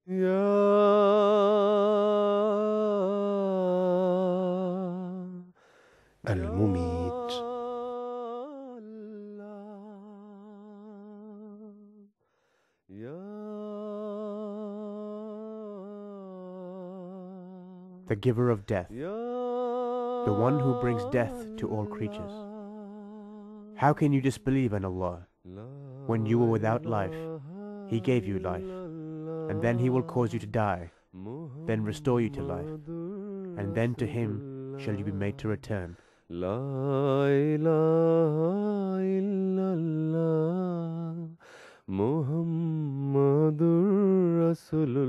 Ya Ya المميت. Allah, Ya The giver of death, Ya the one who brings death to all creatures. How can you disbelieve in Allah? La When you were without life, He ilaha gave you life, and then He will cause you to illallah die, then restore you to life, and Muhammadur then to Him shall you be made to Rasulullah return. La ilaha illallah Muhammadur Rasulullah